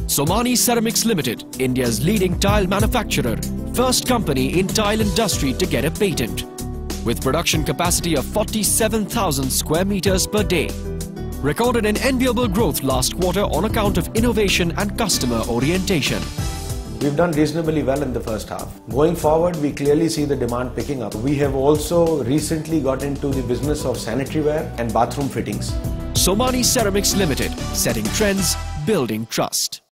Somany Ceramics Limited, India's leading tile manufacturer, first company in tile industry to get a patent. With production capacity of 47,000 square meters per day. Recorded an enviable growth last quarter on account of innovation and customer orientation. We've done reasonably well in the first half. Going forward, we clearly see the demand picking up. We have also recently got into the business of sanitary ware and bathroom fittings. Somany Ceramics Limited, setting trends, building trust.